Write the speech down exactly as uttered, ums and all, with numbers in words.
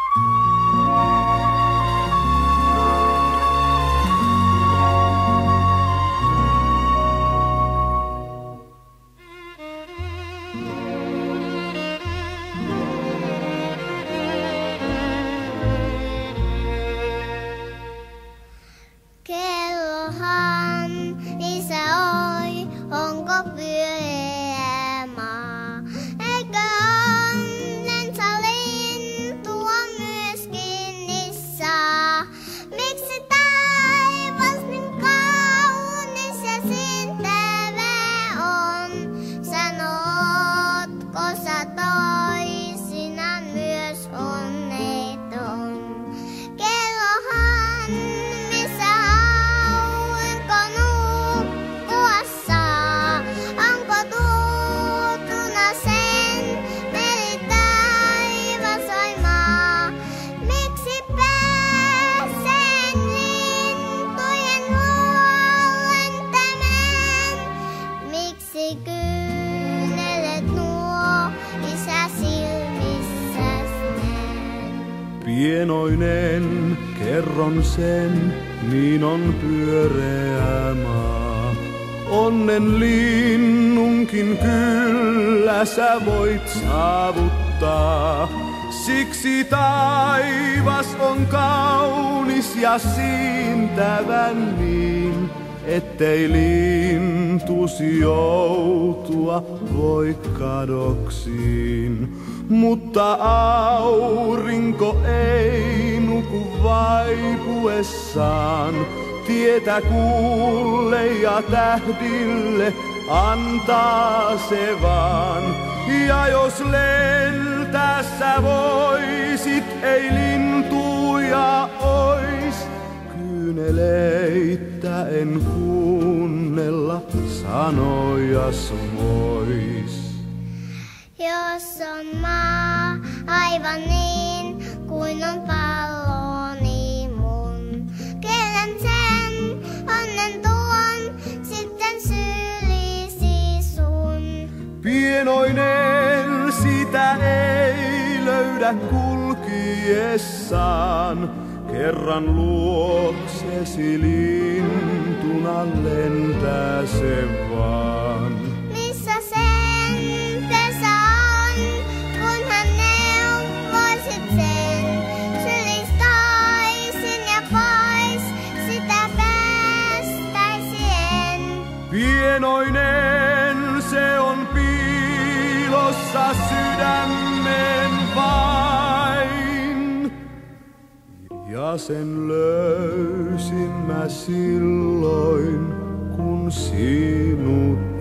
Pienoinen, kerron sen, niin on pyöreä maa. Onnen linnunkin kyllä sä voit saavuttaa. Siksi taivas on kaunis ja siintävän niin, ettei lintusi joutua voi kadoksiin. Mutta aurinko ei nuku vaipuessaan, tietä kuulle ja tähdille antaa se vaan. Ja jos lentää sä voisit, ei lintuja ois, kyyneleitä en kuunnella sanojas vois. Jos on maa aivan niin kuin on palloni mun, kenen sen onnen tuon sitten sylisi sun. Pienoinen sitä ei löydä kulkiessaan, kerran luoksesi lintuna lentää se vaan. Missä sen pesä on, kunhan neuvoisit sen, sylistaisin ja pois sitä päästäisien. Pienoinen se on piilossa sydämen vain, ja sen löysin mä silloin, kun sinut